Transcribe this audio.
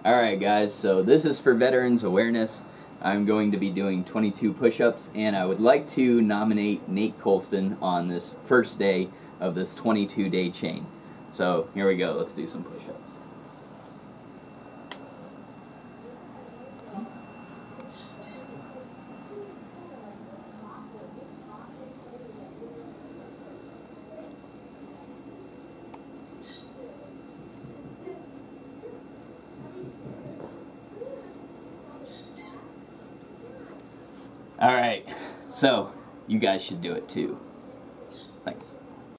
Alright guys, so this is for Veterans Awareness. I'm going to be doing 22 push-ups, and I would like to nominate Nate Colston on this first day of this 22-day chain. So here we go, let's do some push-ups. Alright, so you guys should do it too. Thanks.